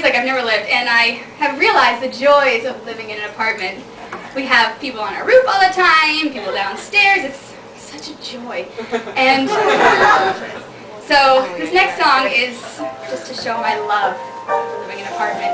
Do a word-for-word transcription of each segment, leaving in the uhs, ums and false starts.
like I've never lived, and I have realized the joys of living in an apartment. We have people on our roof all the time, people downstairs. It's such a joy. And so this next song is just to show my love for living in an apartment.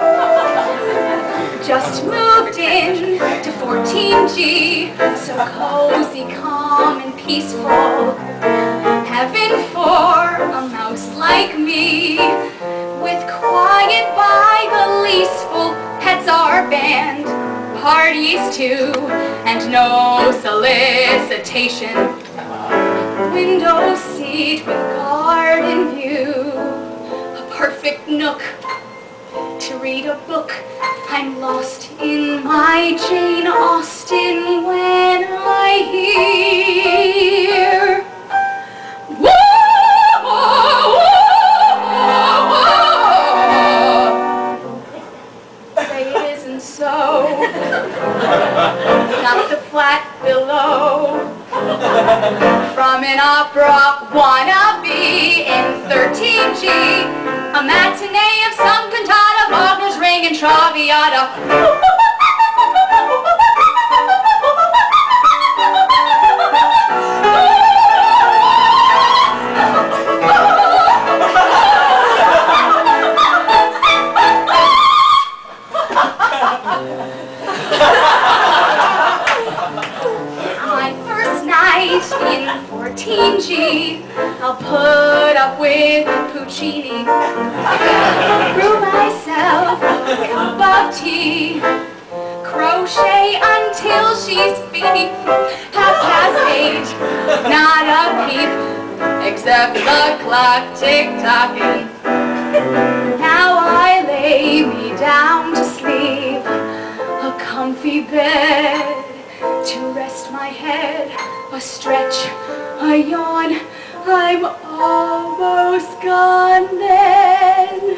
Just moved in to fourteen G, so cozy, calm, and peaceful. Heaven for a mouse like me, with quiet by the leaseful. Pets are banned, parties too, and no solicitation. Window seat with garden view, a perfect nook to read a book. I'm lost in my Jane Austen when I hear whoa, whoa, whoa, whoa. Say it isn't so. Not the flat below. From an opera wannabe in thirteen G, a matinee of some cantata, Wagner's Ring and Traviata. In fourteen G, I'll put up with Puccini, brew myself a cup of tea, crochet until she's beat, half past eight, not a peep, except the clock tick-tocking. Now I lay me down to sleep, a comfy bed to rest my head, a stretch, a yawn, I'm almost gone then.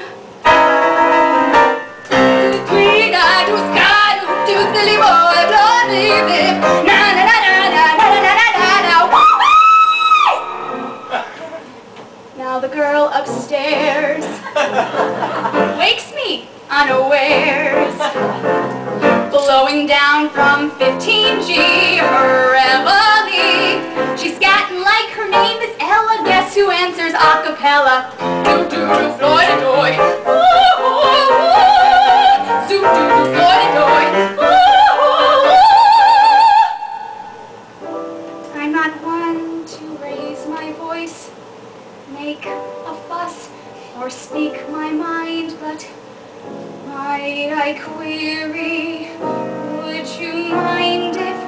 Now the girl upstairs wakes me unawares, blowing down from fifteen G, her Emily. She's scatting like her name is Ella. Guess who answers a cappella? Do do do Floyd doy. Ooh ooh ooh. Zoo do do Floyd doy. Ooh ooh. I'm not one to raise my voice, make a fuss, or speak my mind, but might I query, would you mind if